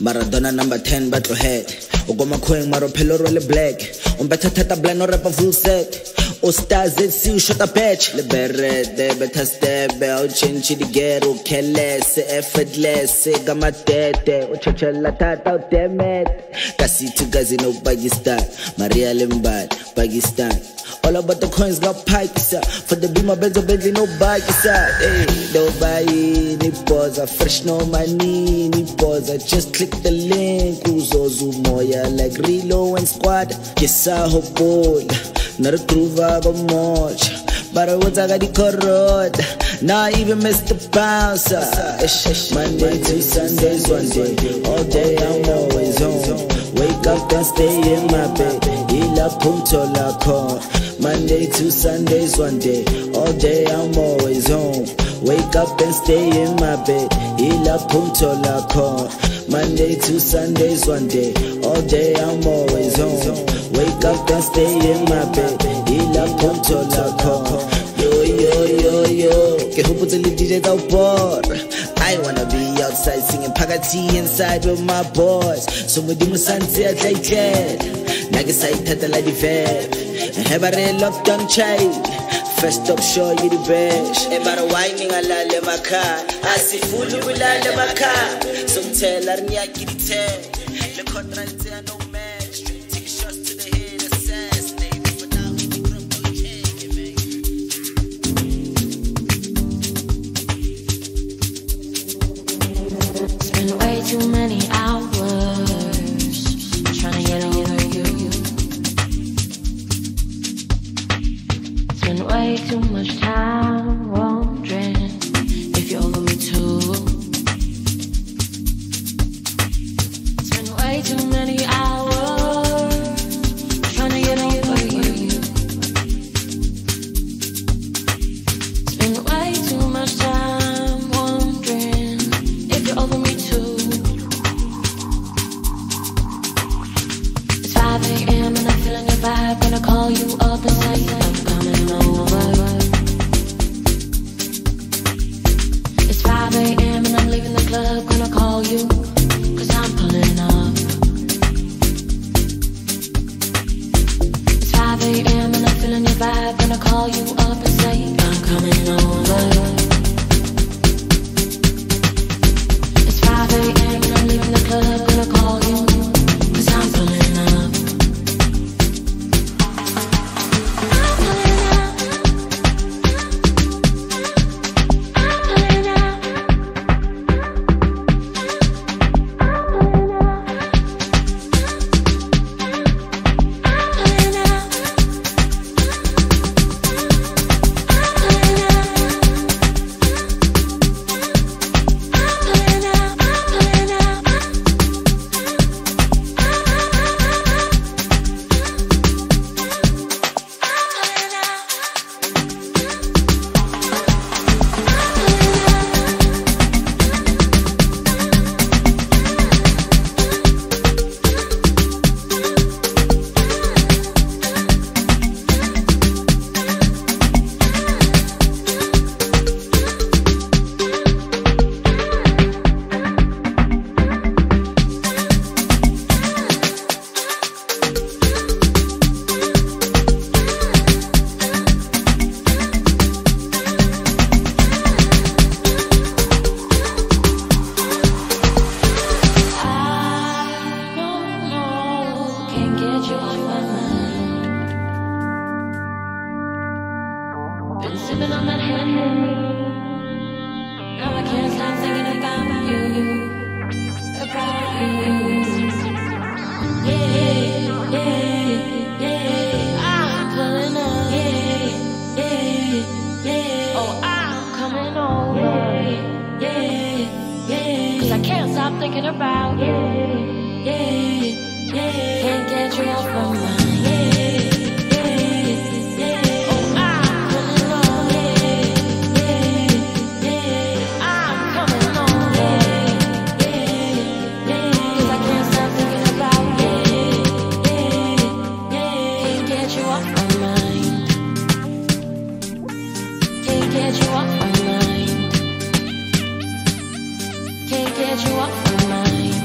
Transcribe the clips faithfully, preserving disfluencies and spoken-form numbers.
Maradona number ten battle head. Ogoma Queen Maro Peloro le black. Un better tata blind or rapper full set. O stars it see shot a patch. Le beret de better step. O chinchi di gero. Keles effortless. Gama tete. O chachela tata o temet. Kasi tu gazi no Pakistan. Maria Limbad Pakistan. All about the coins got pikes up. For the beamer Benzo Bentley no bikes up. Hey, no buy ni pause. Fresh no money ni pause. Just click the link. Uzo Zumoya like Relo and Squad. Kisa hopol. Not a groove I got much. But I was I got the corrode. Now I even missed the bouncer. Monday to Sundays one day. All day I'm always home. Wake up and stay in my bed. Ila punto la con. Monday to Sundays one day. All day I'm always home. Wake up and stay in my bed. Ila punto la con. Monday to Sundays one day. All day I'm always home. Wake up and stay in my bed. Ila punto la con. Yo yo yo yo. Que hope to leave D J Z I wanna be outside singing Pagati inside with my boys. So we do Musansi at like jet. Nagasai Tata like the verb. And have a real lockdown child. First up show you the best. About whining a la le maka. I see fool you will la le maka. Some tell her me I get it tell. Le contract no match. Take shots to the head assassinate. But now we from the check man. Spend way too many hours trying to get over you. Spend way too much time wondering if you're over me too. Spend way too many hours trying to get over you. Spend way too much time wondering if you're over me too. It's five a m and I'm feeling your vibe. Gonna call you up and say I'm coming over. It's five a m and I'm leaving the club. Gonna call you, cause I'm pulling up. It's five a m and I'm feeling your vibe. Gonna call you up and say I'm coming over. It's five a m and I'm leaving the club. Gonna call you, cause I'm pulling up. Can't get you off my mind.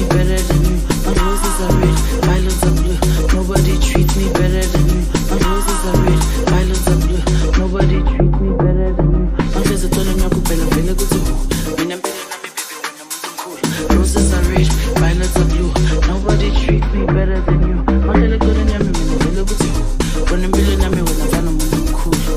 better than you. My roses are red, violets are blue. Nobody treats me better than you. My roses are red, violets are blue. Nobody treats me better than you. My face is telling you kupela vele kuthi who. Mina mpela nami baby wena muzi mkhulu. Roses are red, violets are blue. Nobody treats me better than you. My tele kule nyami mina vele kuthi who. Wena mpela nami wena mfana muzi mkhulu.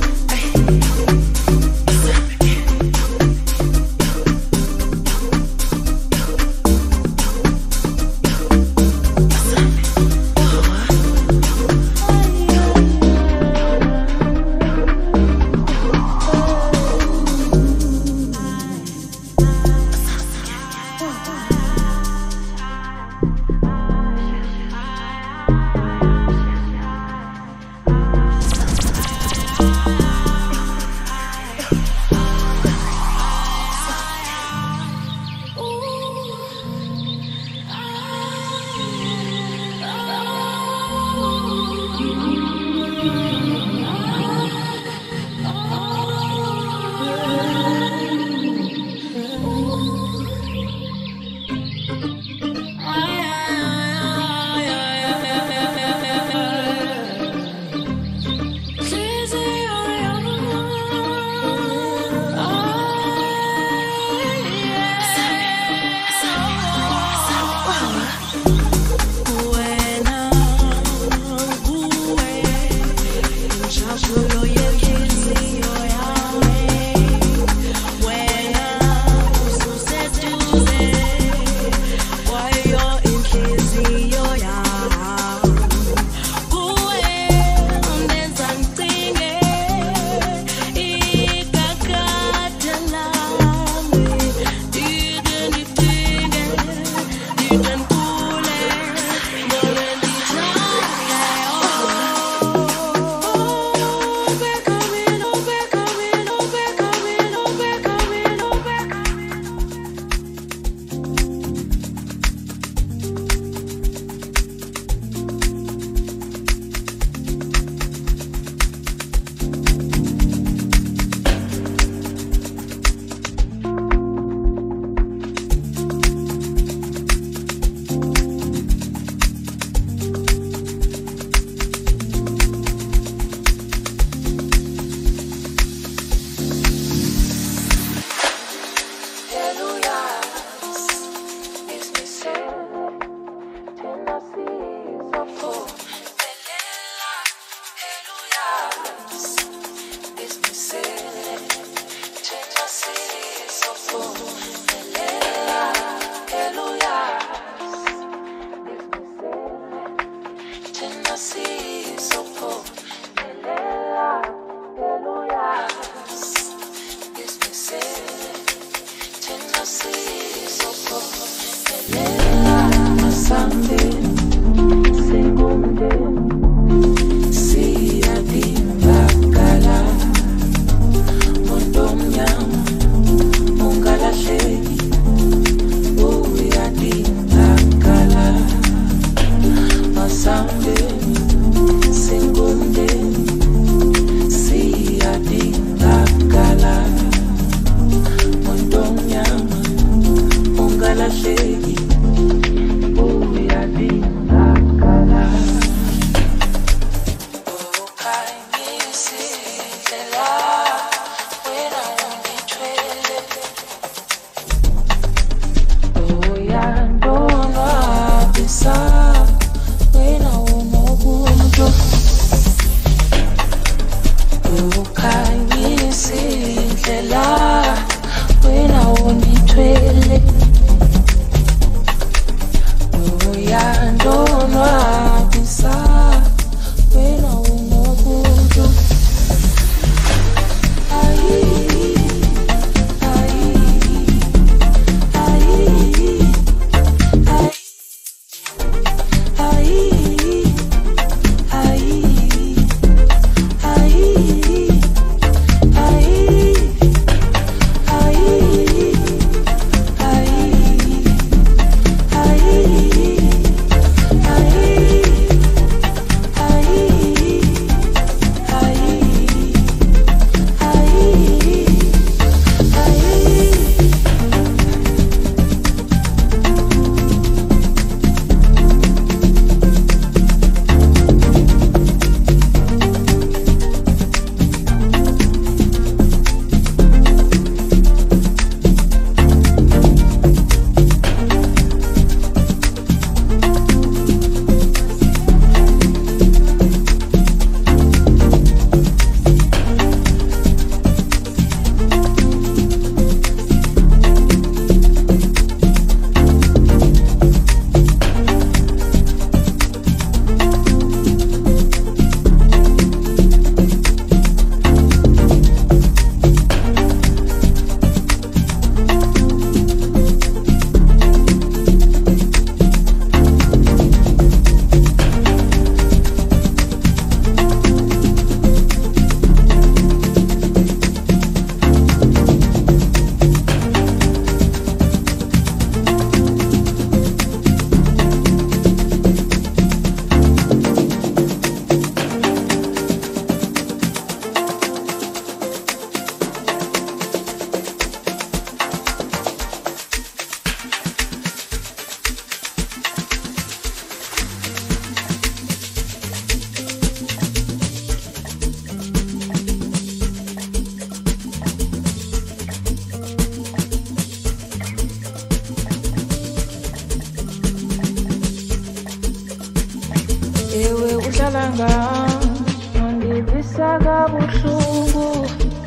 Chalanga, Mandi Bisaga Bushungu,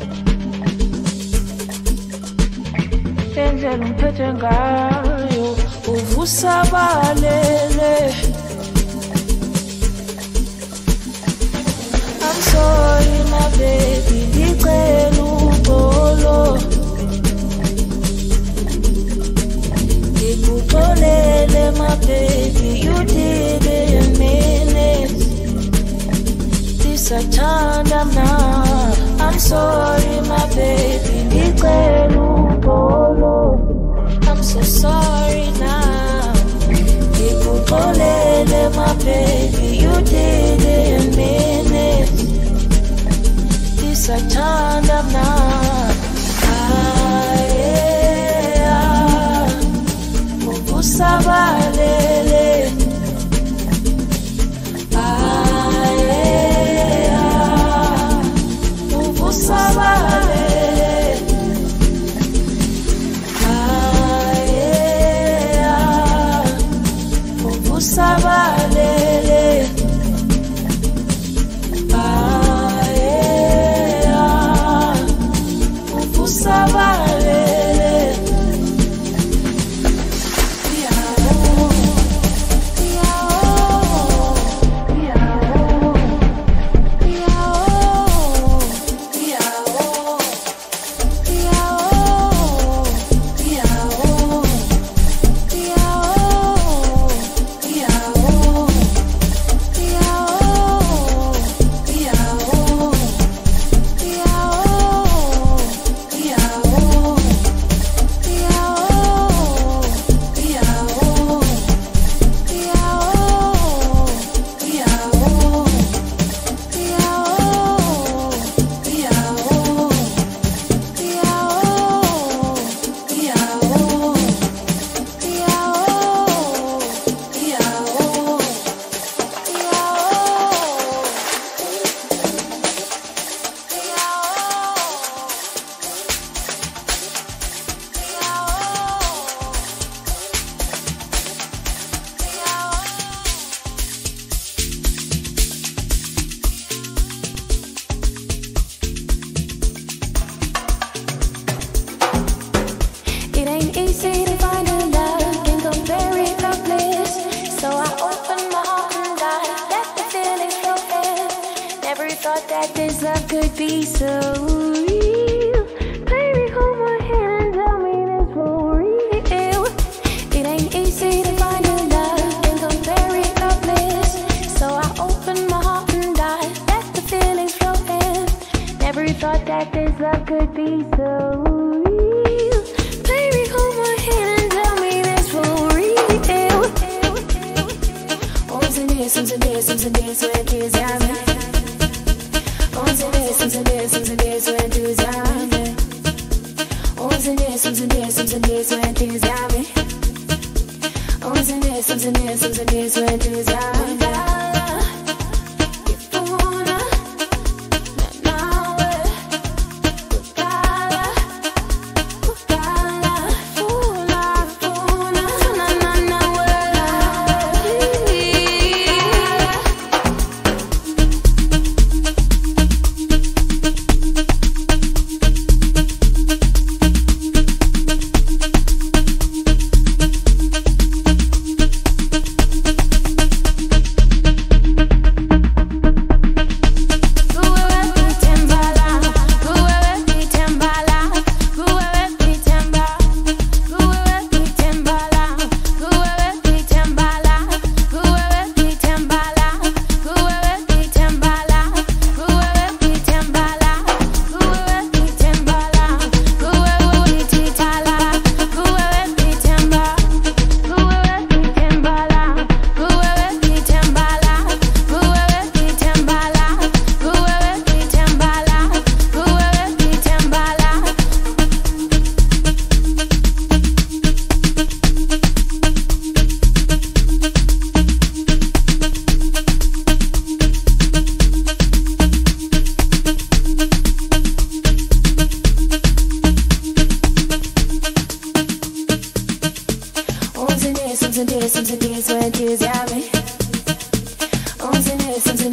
Angel Petengayo, Uvusabalele. I'm sorry, my baby, Dikelu Bolo, Dikupolele, my baby, you did it in minutes. This I turned up now. I'm sorry, my baby, Dikelu Bolo. I'm so sorry now. Dikupolele, my baby, you did it in minutes. This I turned up now. Ah, yeah. Uvusabalele. Ah, yeah. Uvusabalele. Ah, yeah. Uvusabalele. Once in this, once in this, when tears got me. Once in this, once in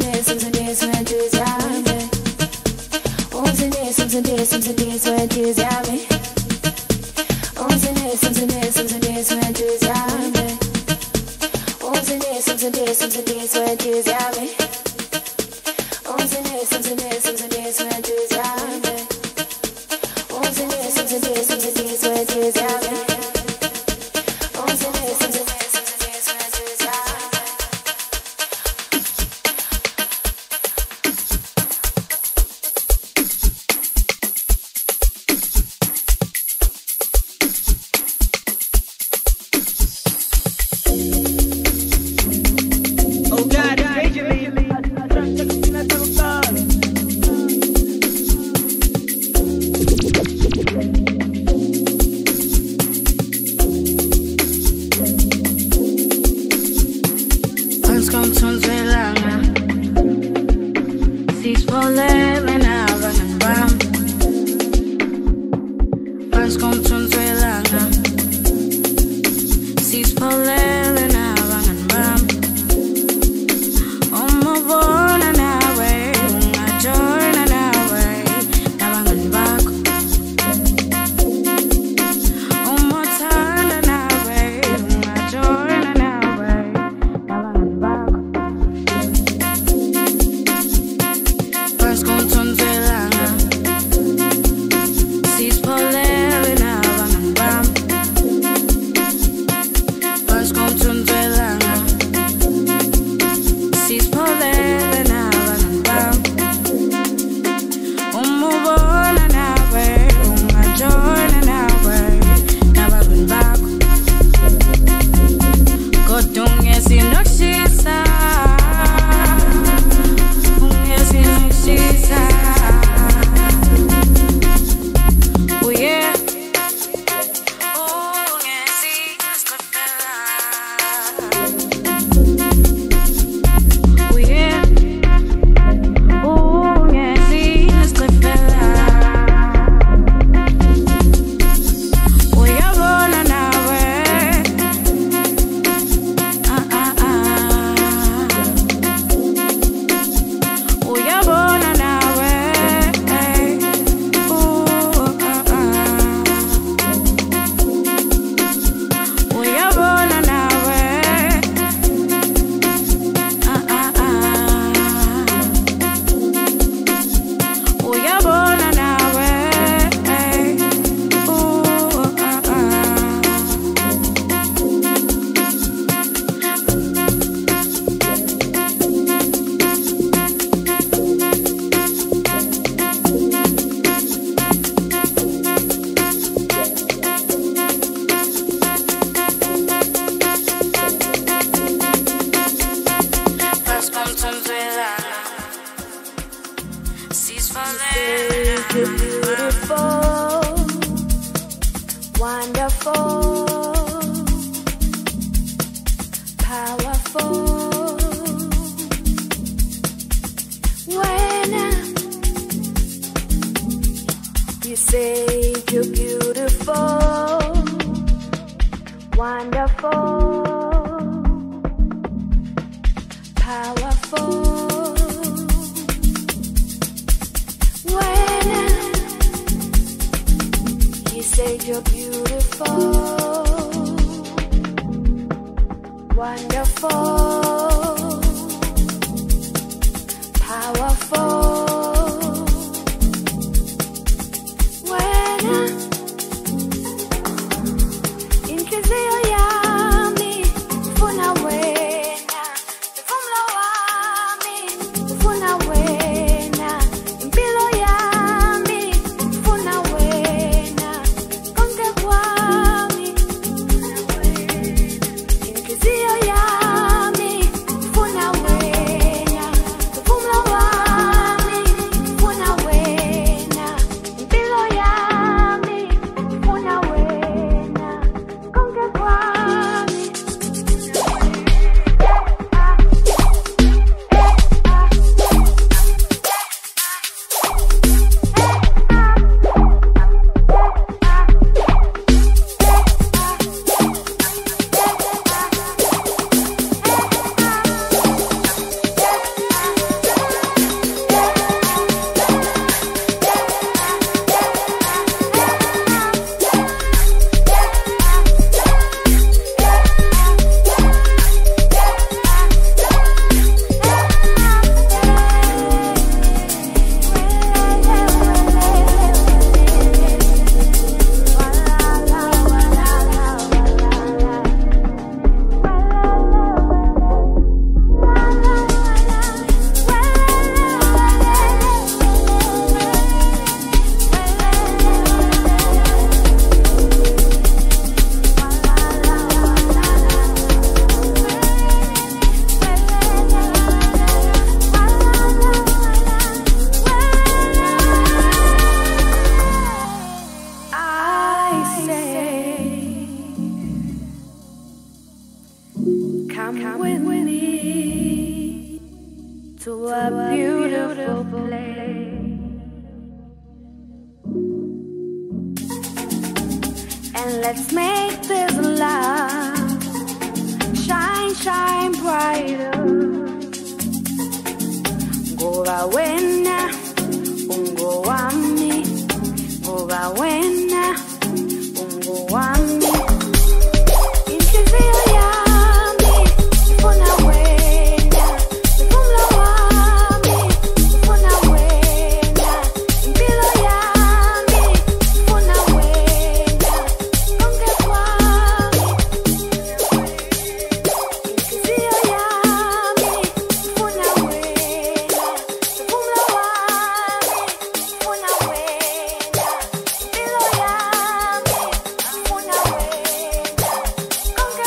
Yami, to a beautiful place. And let's make this love shine, shine brighter. Go awena, ungo wami. Go awena, ungo wami. Inhliziyo yami ifuna wena, umphefumulo wami ufuna wena, impilo yami ifuna wena, konke kwami. Inhliziyo yami ifuna wena, umphefumulo wami ufuna wena, impilo yami ifuna wena, konke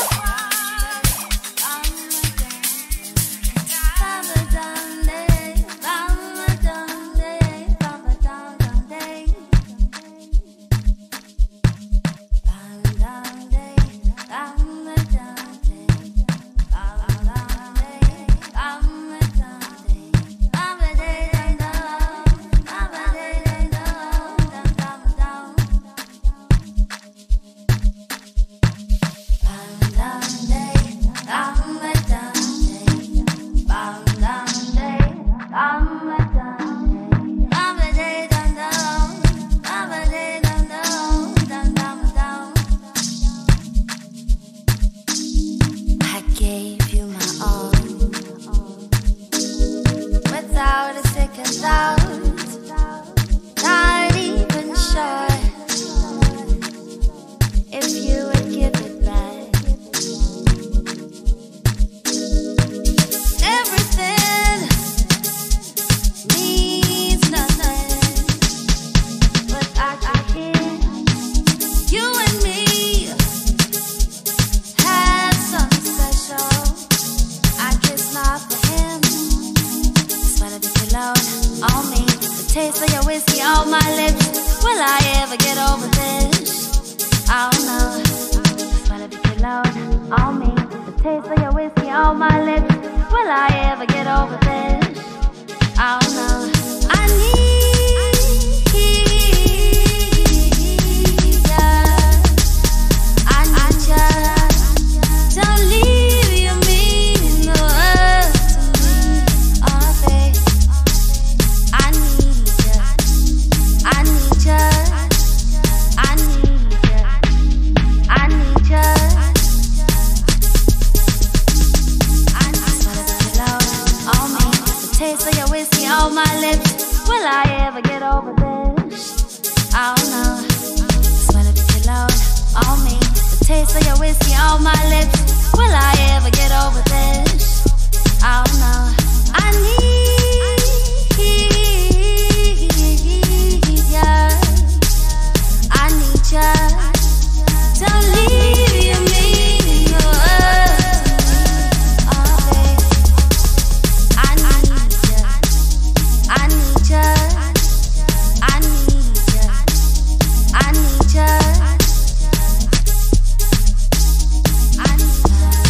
I gave you my all without a second thought, not even sure if you would give it back. Everything means nothing, but I can hear you and me had something special. I kiss my for him, smell of your cologne on me, the taste of your whiskey on my lips. Will I ever get over this? I don't know. Smell of your cologne on me, the taste of your whiskey on my lips. Will I ever get over this? I don't know. I need ya. I need ya. Don't leave your meaning the world to me, oh babe. I need ya. I need ya. I need ya. I need ya. I smell of your cologne on me, the taste of your whiskey on my lips. Will I ever get over this? I don't know. Smell of your cologne on me, the taste of your whiskey on my lips. Will I ever get over this? I don't know. I need ya. I need ya. Don't leave your meaning the world to me, oh babe. I need ya. I need ya. I need ya. I need ya. I need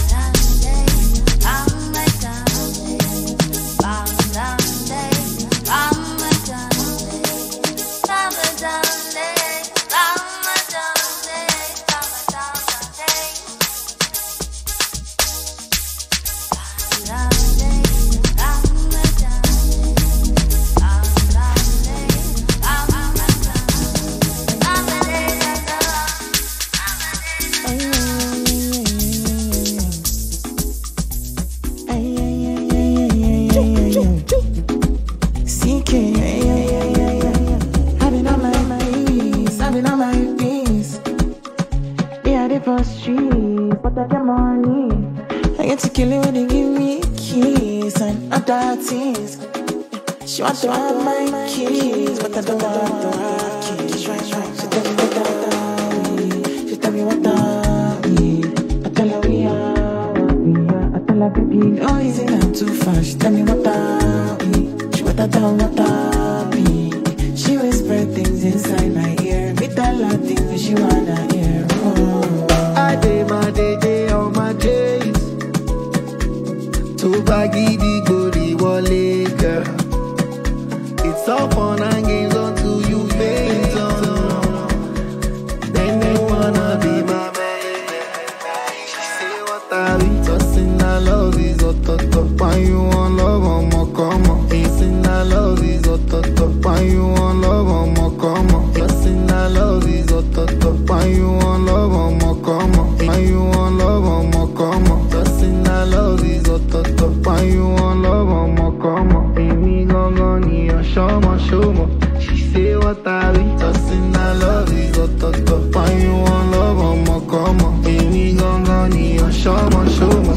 for street, but I get money. I get to kill it when they give me a kiss and other things. She want to have my keys, but I don't want to have keys. She tell me what I She tell me what I I tell her we are what we are. I tell her baby, no, easy not too fast. She tell me what I She what I tell what I She whisper things inside my ear. Me tell her things she wanna hear. Oh. I day my day day on my days. To baggy the body wale, girl. It's all fun and games until you make it on. Then you wanna be my baby. She say what I be tossing, I love is ototo. Why you want love, I'ma come on. Ain't I love is ototo. Why you want love, I'ma come on. Tossing, I love is ototo. Why you want love, I'ma come on. Why you want love, I'ma come on. Tossing, I love is ototo. Why you want love, I'ma come on. Amy gongo ni a shoma shoma. She say what I be tossing, I love is ototo. Why you want love, I'ma come on. Amy gongo ni a shoma shoma.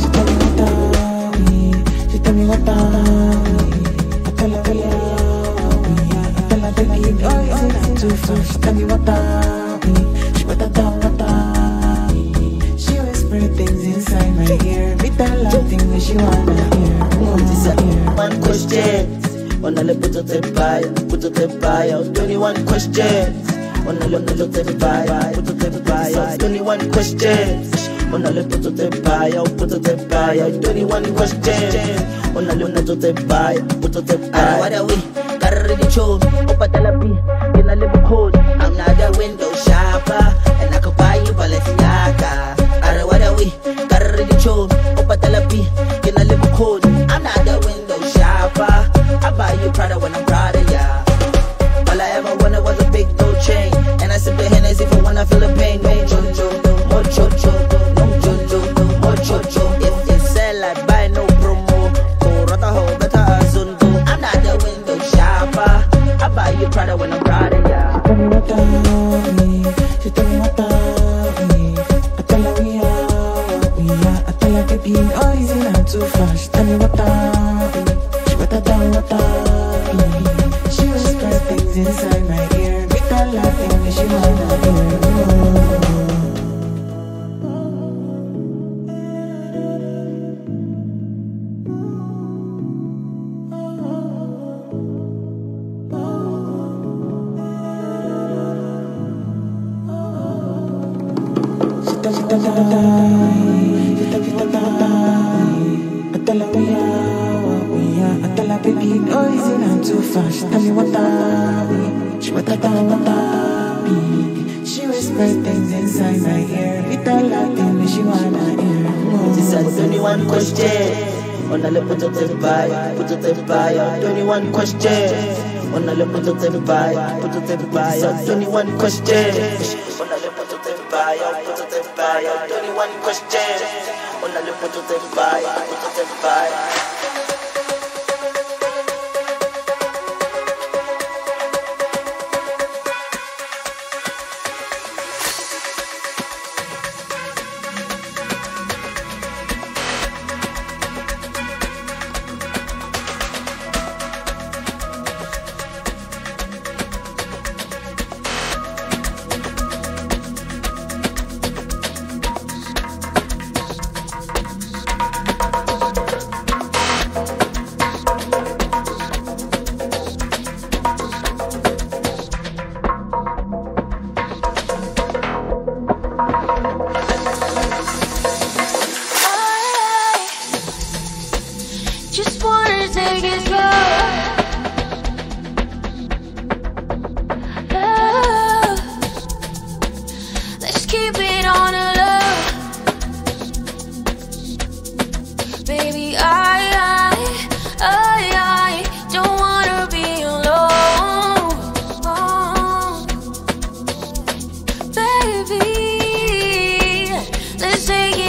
She tell me what I I tell her, tell her, I tell her, tell her, oh, it's not too far. She tell me what I she what I down, what I she whisper things inside my ear. Me tell her things that she wanna hear. This is one question. Wanna let put it in bio, put it in bio. Twenty-one questions. Wanna let put it in bio, put it in bio. Twenty-one questions. Wanna let put it in bio, put it in bio. Twenty-one questions. Wanna let put it in bio, put it in bio. What are we? Gotta ready chose. Opa talapi, in a little code. I'm not a window shopper, and I could buy you Balenciaga. Are what are we? Gotta ready chose. Opa talapi, in a little code. I'm not a window shopper. I buy you Prada when I'm proud of ya. All I ever wanted was a big gold chain, and I sip the Hennessy for when I feel the pain. No jojo, more jojo, no jojo, more jojo. If you sell, I buy no promo. Go rata ho, better azundo. I'm not the window shopper. I buy you Prada when I'm proud of ya. She tell me what I me. I tell her we are, we are. I tell her baby, oh, is it not too far? She tell me what I she what I down, what I she whispers things inside my ear. Me tell her things that she wanna hear. She tell me what I she what I down, what I be. She whispers things inside my ear. Me tell her things that she wanna hear. This is twenty-one questions. Wanna let put it in bio, put it in bio. Twenty-one questions. Wanna let put it in bio, put it in bio. Twenty-one questions. Wanna let put it in bio, put it in bio. Twenty-one questions. Wanna let put it in bio, put it in bio.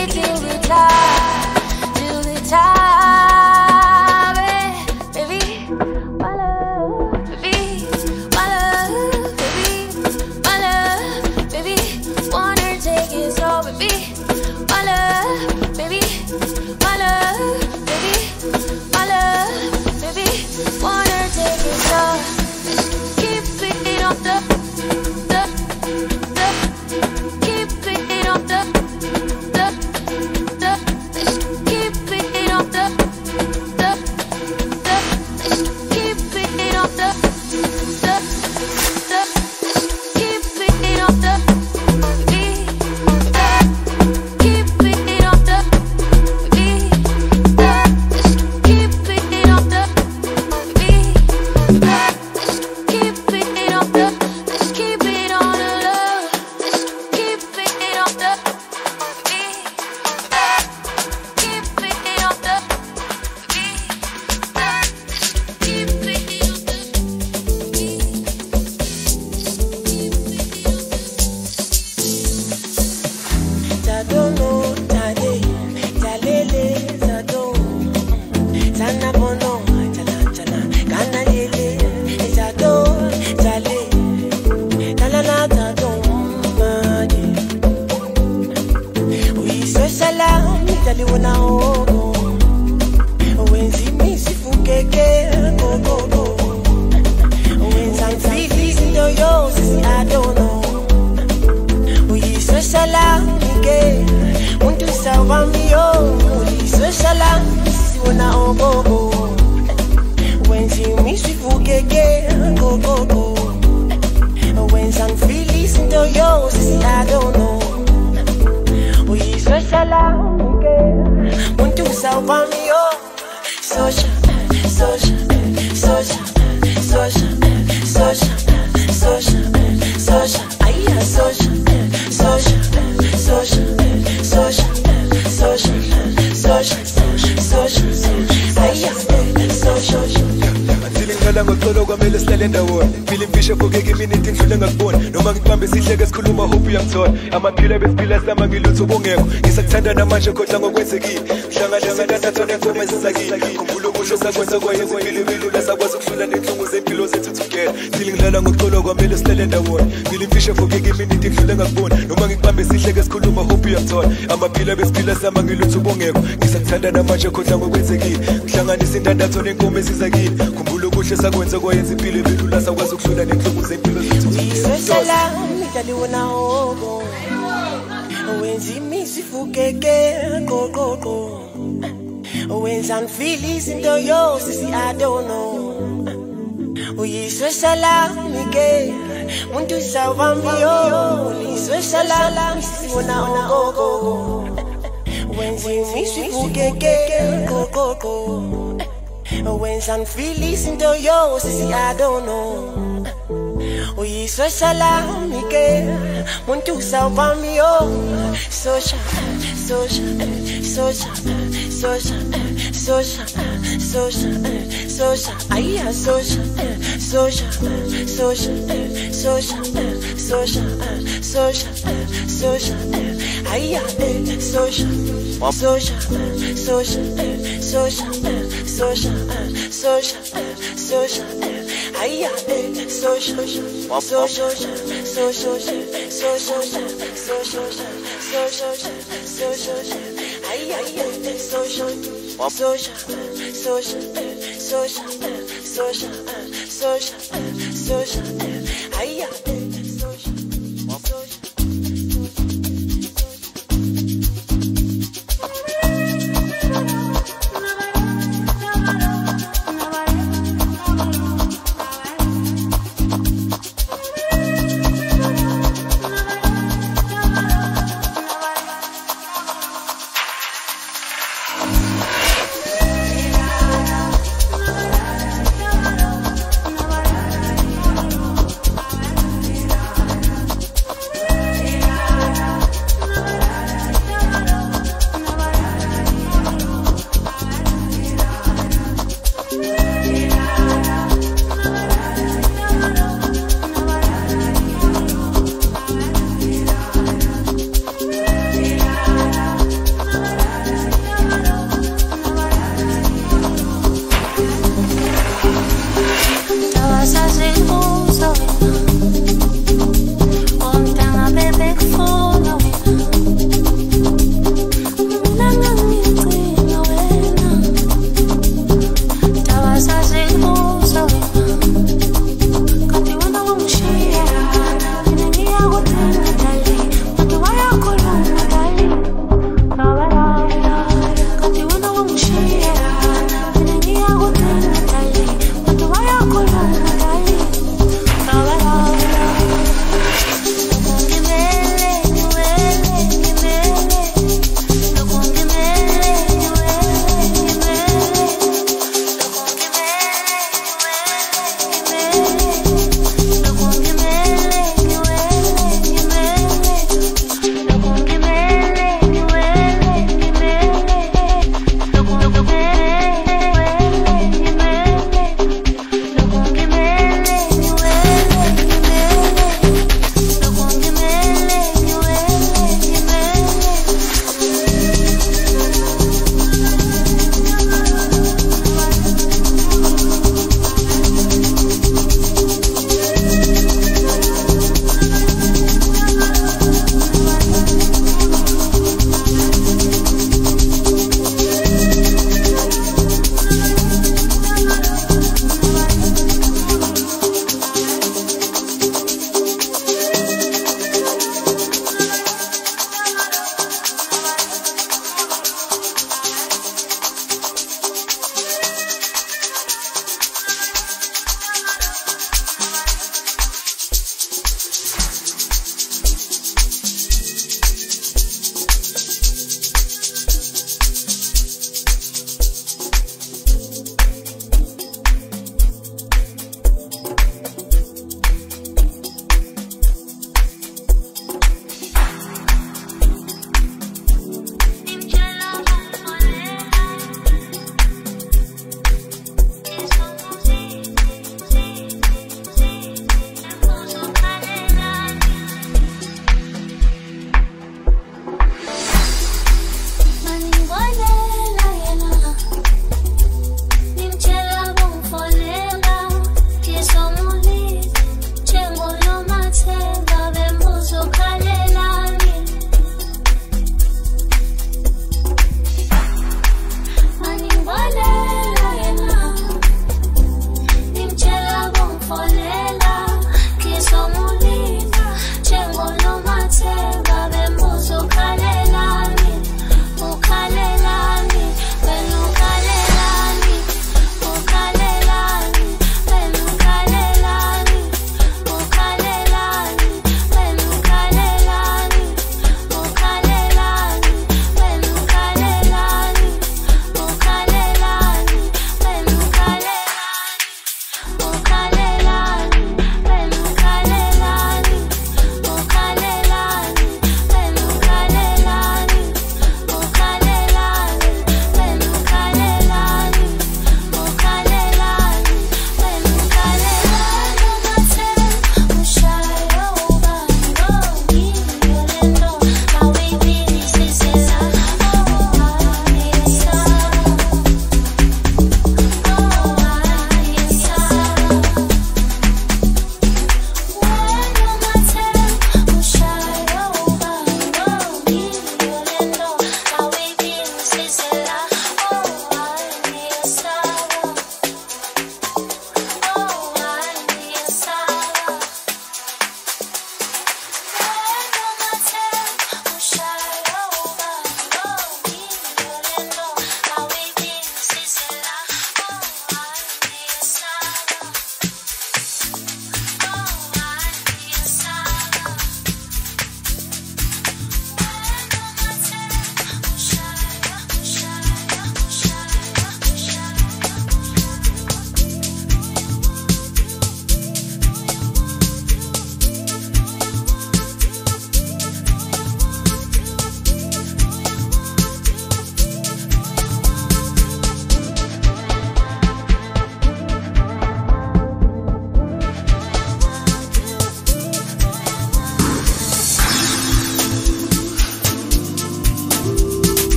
Till the top, baby. no go go. When she miss you again, go go go. When some feel listen to yours, I don't know. We social again. Want to solve on me, oh. Social, social, social, social, social, social, social. Aye, social, social, social, social, social, social, social, aye, social. Ngala ngoxolo kwamele sihlale ndawonye phila imfisha fogeke iminute ngidlule ngakubona noma ngibambe sihleke sikhuluma hope uyangithola amaphila besiphila sama ngilutho bongekho ngisakuthanda namanje kodwa ngokwenzekile mhlangahlanza ndathatha nenkomo ezisakile khumbula ukusho sakwenza kwayenza impilo lasakwazi ukudlula nenhlungu zempilo zethu together phila ngilala ngoxolo kwamele sihlale ndawonye phila imfisha fogeke iminute ngidlule ngakubona noma ngibambe sihleke sikhuluma hope uyangithola amaphila besiphila sama ngilutho bongekho ngisakuthanda namanje kodwa ngokwenzekile mhlanganisa indandatho nenkomo ezisakile khumbula ukusho sakwenza kwayenza impilo ebelula sakwazi ukudlula nenhlungu zempilo zethu Uyisoshala midlali wona hobo Wenza imisi fukeke go go go Wenza ngifeel izinto yo sisi I don't know Uyisoshala mike Muntu sawami yo Uyisoshala sisi wona hobo Wenza imisi fukeke go go go When some feel listen to yo, sissy, I don't know. Oh, you social, me get want to solve on me, oh. Social, social, social, social, social, social, social, aye, social, social, social, social, social, social, social, aye, social, social, social, social, social, social, social, aye, social, social, social, social, social, social, social, aye, social, social, social, social, social, social, social, aye, social, social.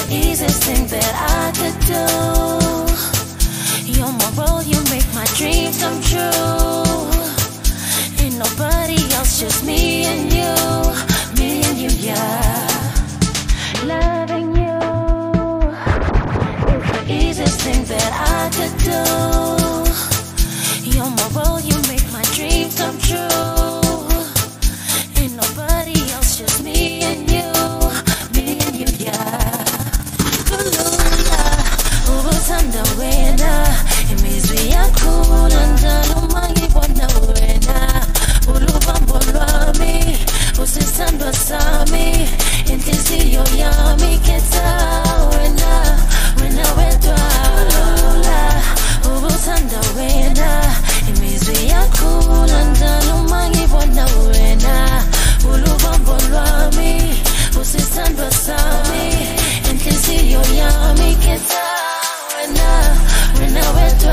easiest thing that I could do. You're my role, you make my dreams come true. Ain't nobody else, just me and you. Me and you, yeah. Loving you is the easiest thing that I could do. You're my role, you make my dreams come true. Ain't nobody else, just me and you. Me and you, yeah. Hallelujah, ubuthanda wena. Imizwi yakho landana mangibona wena. Ulubambo lwami, usisandwa sami. Inhliziyo yami khetha wena, wena wedwa. Lula, ubuthanda wena. Imizwi yakho landana mangibona wena. Ulubambo lwami, usisandwa sami. Inhliziyo yami khetha wena, wena wedwa.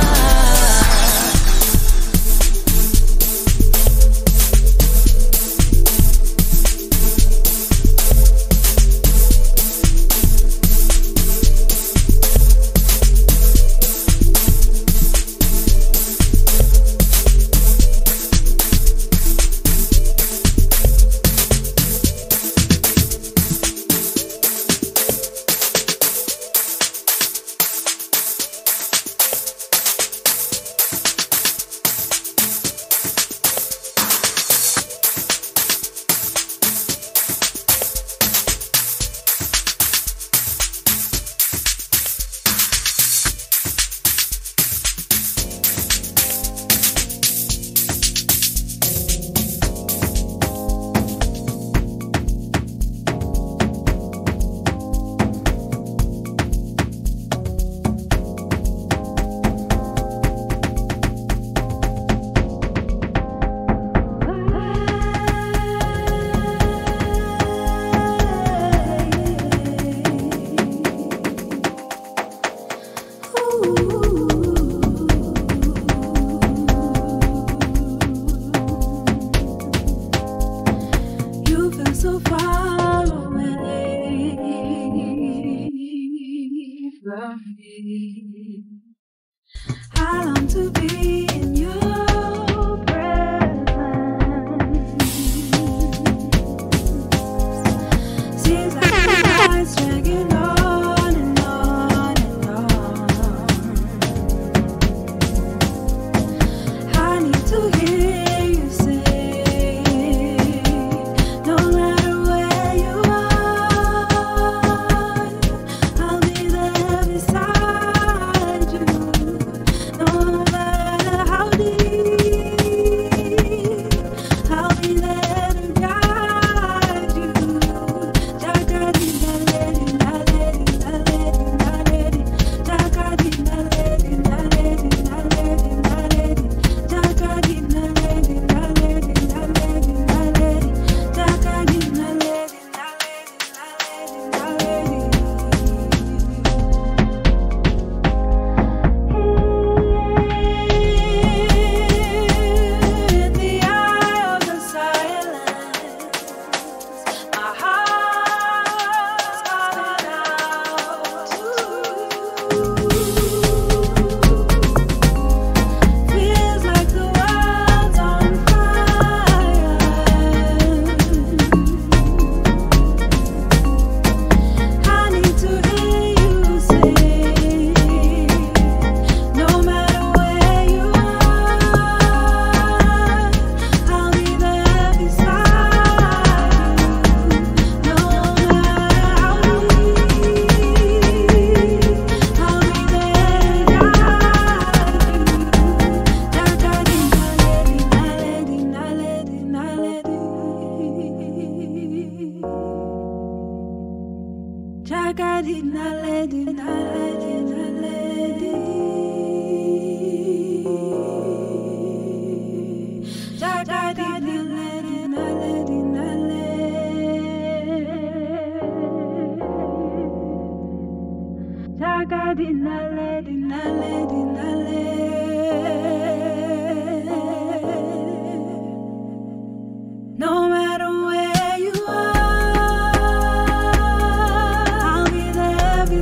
I long to be in your presence. Seems like the night's dragging on and on and on. I need to hear you say, no matter where you are, I'll be there beside you. No matter how deep, I'll be there to guide you. Jagadina lady, na lady, na lady, na lady. Jagadina lady, na lady, na lady, na lady. Jagadina lady, na lady, na lady, na lady. Jagadina lady, na lady, na lady, na lady. In the eye of the silence, my heart's calling out to you. Feels like the world's on fire. I need to hear you say, no matter where you are, I'll be there beside you. No matter how deep, I'll be there to guide you. Jagadina lady, na lady, na lady, na lady. Jagadina lady, na lady, na lady. Jagadina lady, na lady, na lady. Jagadina lady, na lady, na lady. No matter where you are, I'll be there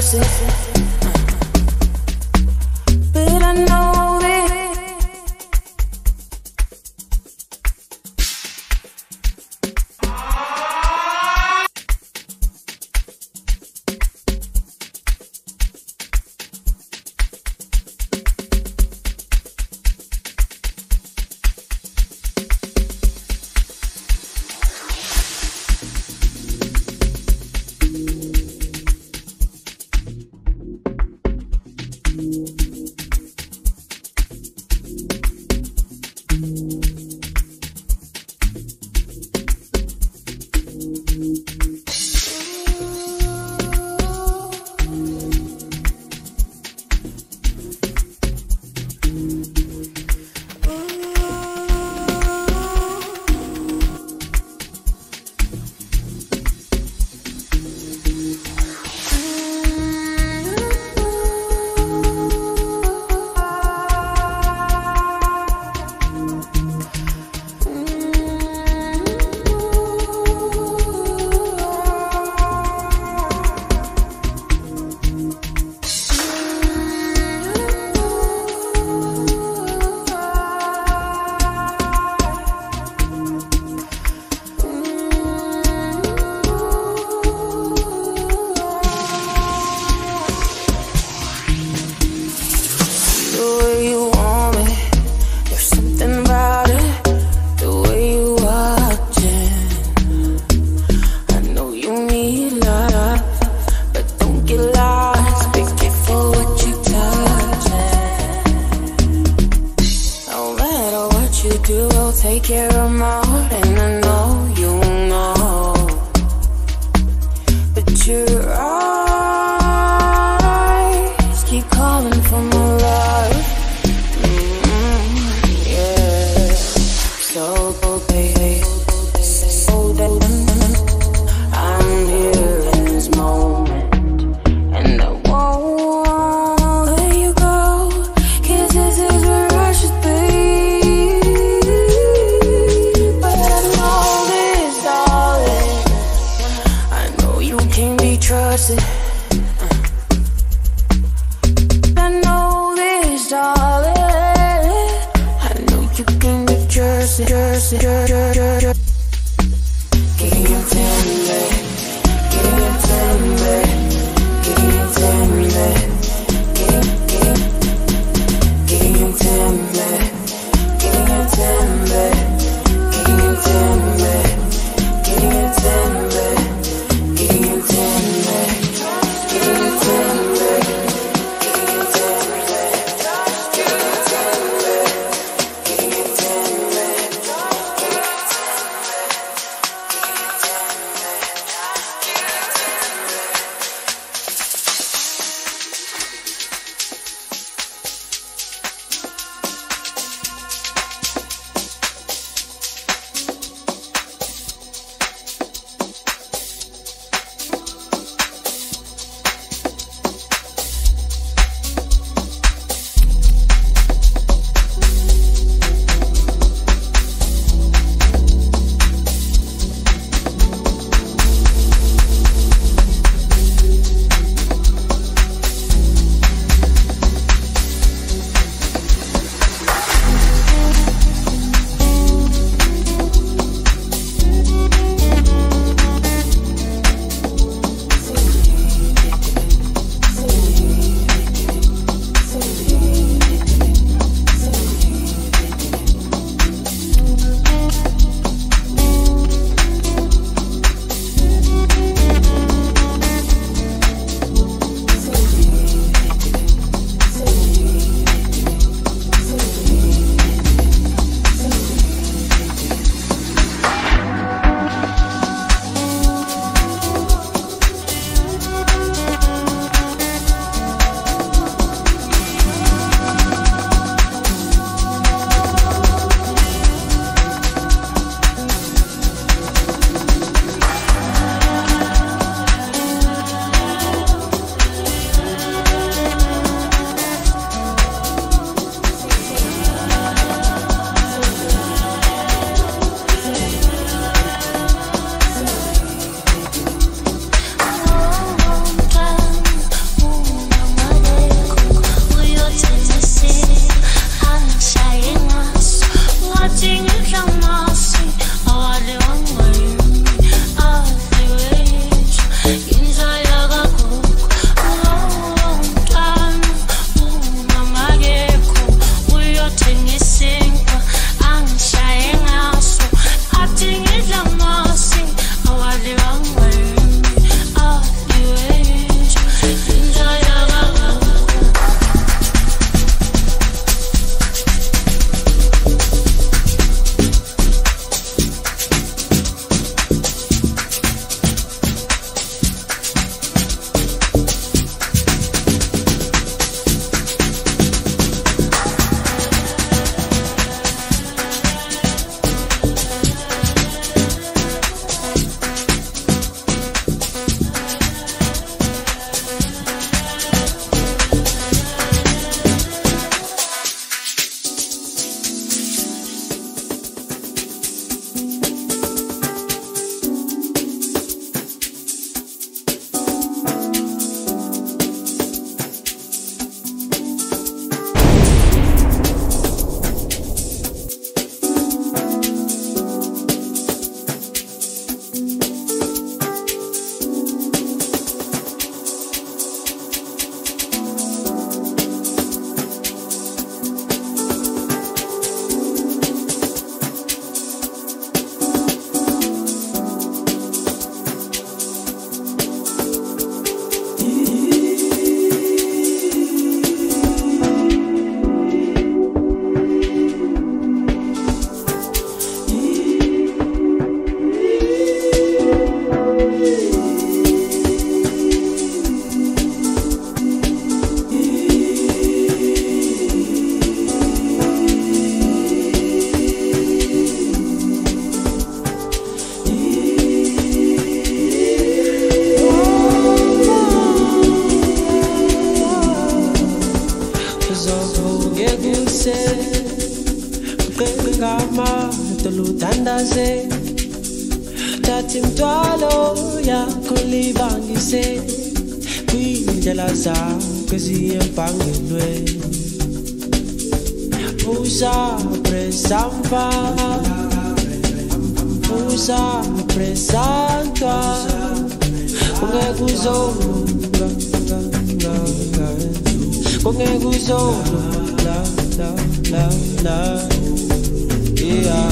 trust it. But I know that ngithandaze thatha imthwalo yakho libangise kwindlela zakho eziyempangelweni usapresamva usapresantwa ungeke uzolunga ungeke uzolunga la la la yeah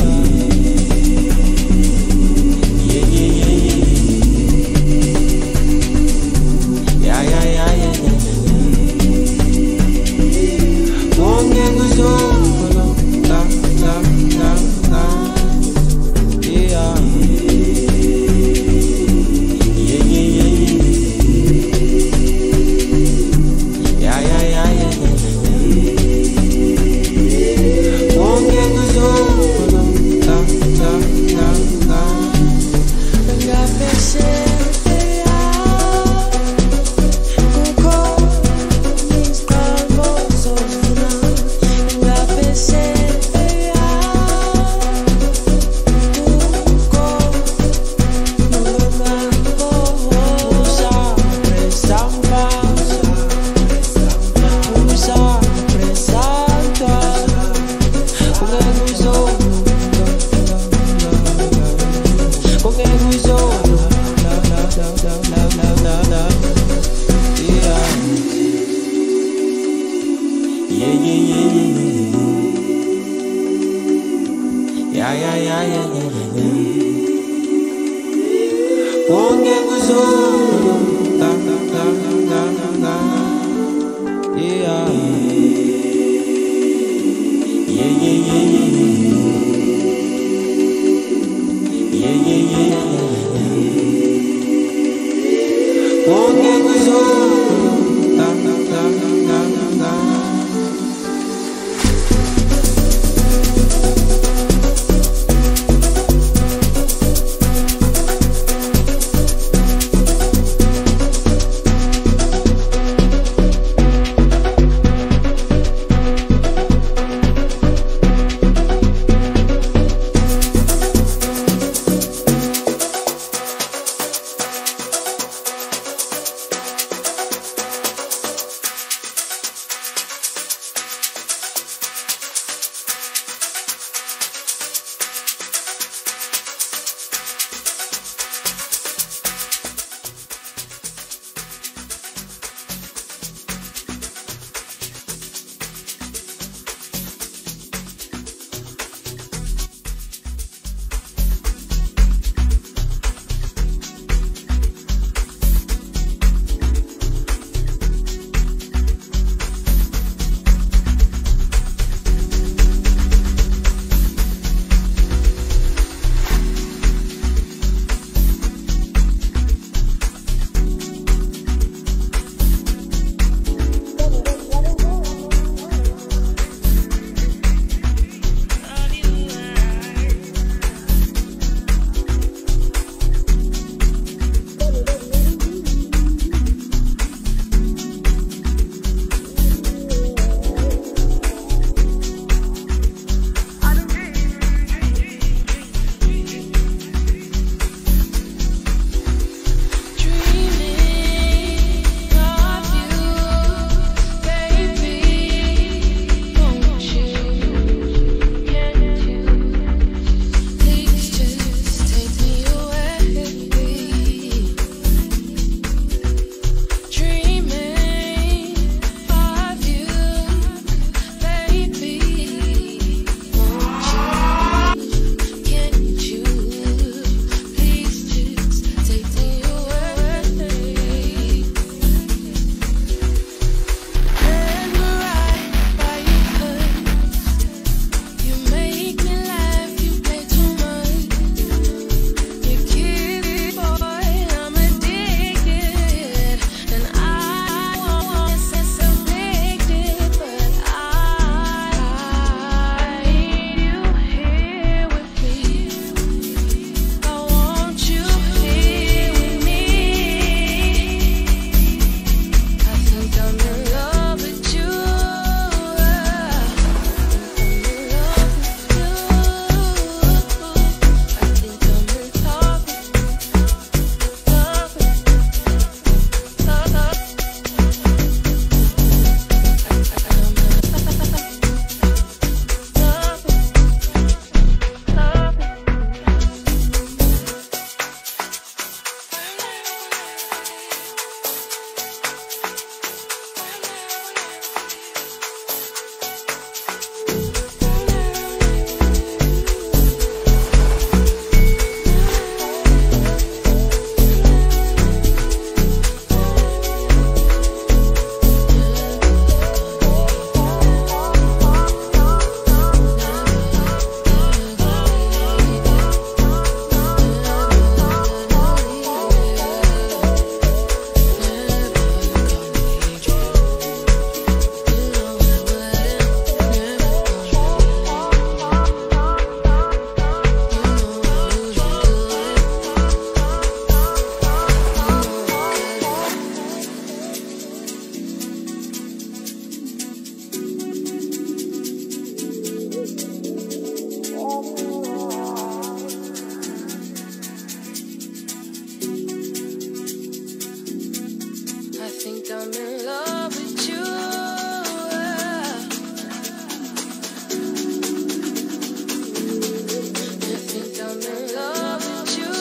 I'm in love with you. I think I'm in love with you.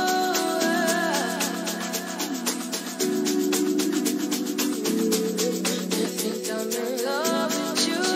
I think I'm in love with you.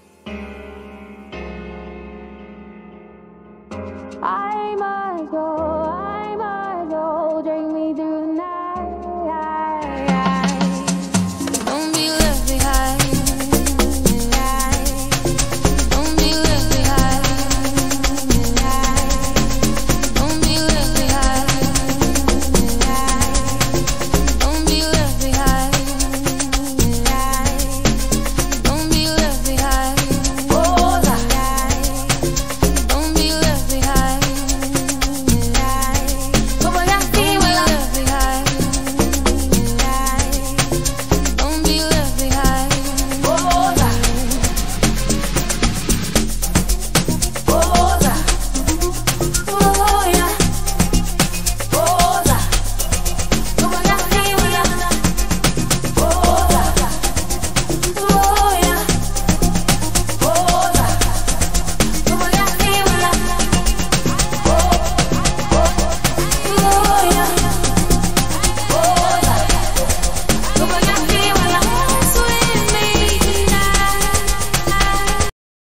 I might go.